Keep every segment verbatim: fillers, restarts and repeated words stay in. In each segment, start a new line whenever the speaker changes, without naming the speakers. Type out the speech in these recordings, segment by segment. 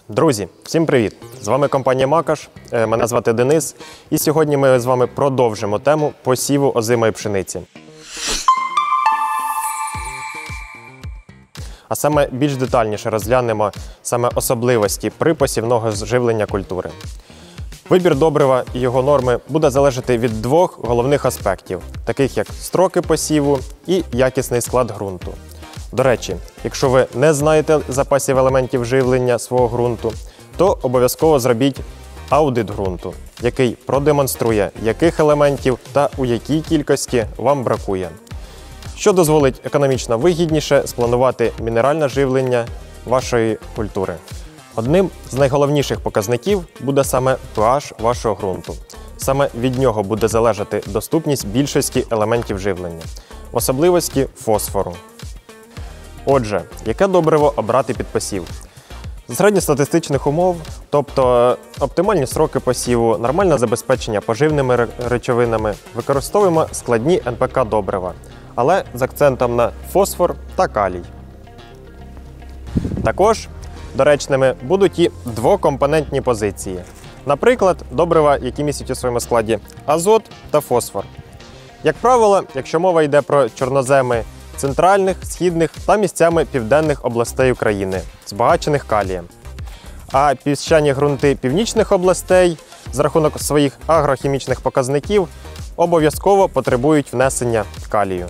Друзі, всім привіт! З вами компанія Макаш, мене звати Денис, і сьогодні ми з вами продовжимо тему посіву озимої пшениці. А саме більш детальніше розглянемо саме особливості припосівного живлення культури. Вибір добрива і його норми буде залежати від двох головних аспектів, таких як строки посіву і якісний склад ґрунту. До речі, якщо ви не знаєте запасів елементів живлення свого ґрунту, то обов'язково зробіть аудит ґрунту, який продемонструє, яких елементів та у якій кількості вам бракує, що дозволить економічно вигідніше спланувати мінеральне живлення вашої культури. Одним з найголовніших показників буде саме pH вашого ґрунту. Саме від нього буде залежати доступність більшості елементів живлення, в особливості фосфору. Отже, яке добриво обрати під посів? З середньостатистичних умов, тобто оптимальні сроки посіву, нормальне забезпечення поживними речовинами, використовуємо складні ен пе ка добрива, але з акцентом на фосфор та калій. Також доречними будуть і двокомпонентні позиції. Наприклад, добрива, які містять у своєму складі азот та фосфор. Як правило, якщо мова йде про чорноземи центральних, східних та місцями південних областей України, збагачених калієм. А піщані ґрунти північних областей за рахунок своїх агрохімічних показників обов'язково потребують внесення калію.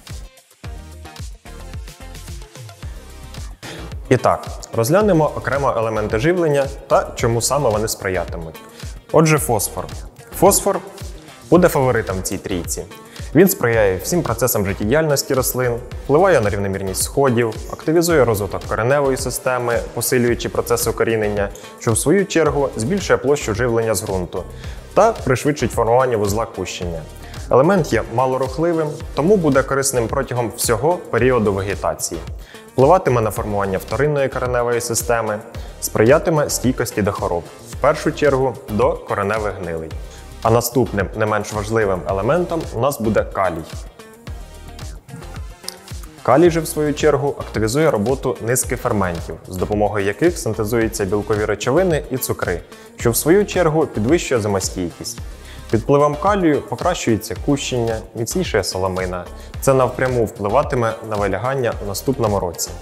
І так, розглянемо окремо елементи живлення та чому саме вони сприятимуть. Отже, фосфор. Фосфор буде фаворитом в цій трійці. Він сприяє всім процесам життєдіяльності рослин, впливає на рівномірність сходів, активізує розвиток кореневої системи, посилюючи процес укорінення, що в свою чергу збільшує площу живлення з ґрунту та пришвидшить формування вузла кущення. Елемент є малорухливим, тому буде корисним протягом всього періоду вегетації. Впливатиме на формування вторинної кореневої системи, сприятиме стійкості до хвороб, в першу чергу до кореневих гнилей. А наступним, не менш важливим елементом у нас буде калій. Калій же, в свою чергу, активізує роботу низки ферментів, з допомогою яких синтезуються білкові речовини і цукри, що в свою чергу підвищує зимостійкість. Під впливом калію покращується кущення, міцнішає соломина. Це навпряму впливатиме на вилягання у наступному році.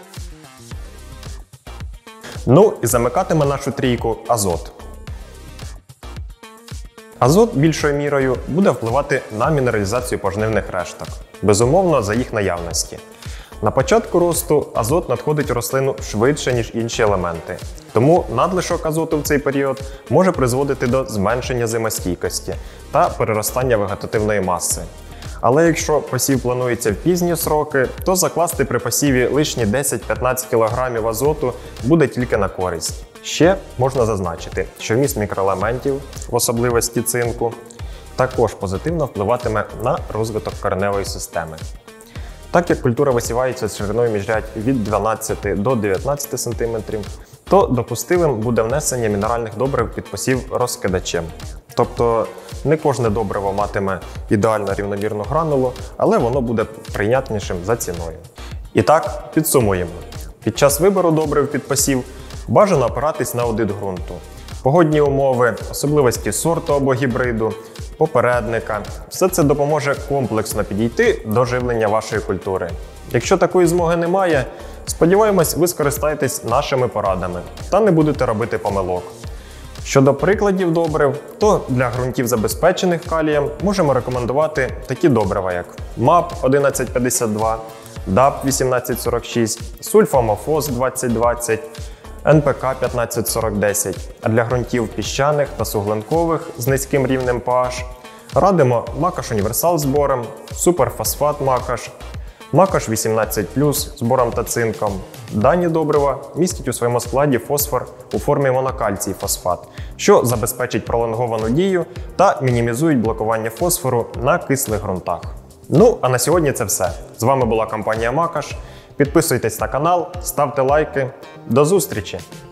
Ну і замикатиме нашу трійку азот. Азот більшою мірою буде впливати на мінералізацію пожнивних решток, безумовно за їх наявності. На початку росту азот надходить у рослину швидше, ніж інші елементи, тому надлишок азоту в цей період може призводити до зменшення зимостійкості та переростання вегетативної маси. Але якщо посів планується в пізні сроки, то закласти при посіві лишні десять-п'ятнадцять кілограмів азоту буде тільки на користь. Ще можна зазначити, що вміст мікроелементів, в особливості цинку, також позитивно впливатиме на розвиток кореневої системи. Так як культура висівається з шириною міжрядь від дванадцяти до дев'ятнадцяти сантиметрів, то допустимим буде внесення мінеральних добрив під посів розкидачем. Тобто не кожне добриво матиме ідеально рівномірну гранулу, але воно буде прийнятнішим за ціною. І так, підсумуємо. Під час вибору добрив під посів бажано опиратись на аудит ґрунту. Погодні умови, особливості сорту або гібриду, попередника – все це допоможе комплексно підійти до живлення вашої культури. Якщо такої змоги немає, сподіваємось, ви скористаєтесь нашими порадами та не будете робити помилок. Щодо прикладів добрив, то для ґрунтів, забезпечених калієм, можемо рекомендувати такі добрива, як мап одинадцять п'ятдесят два, дап вісімнадцять сорок шість, сульфамофос двадцять двадцять, ен пе ка п'ятнадцять сорок десять, а для ґрунтів піщаних та суглинкових з низьким рівнем pH радимо Макаш Універсал з бором, суперфосфат Макаш, Макаш вісімнадцять плюс з бором та цинком. Дані добрива містять у своєму складі фосфор у формі монокальцій фосфат, що забезпечить пролонговану дію та мінімізують блокування фосфору на кислих ґрунтах. Ну, а на сьогодні це все. З вами була компанія Макаш. Підписуйтесь на канал, ставте лайки. До зустрічі!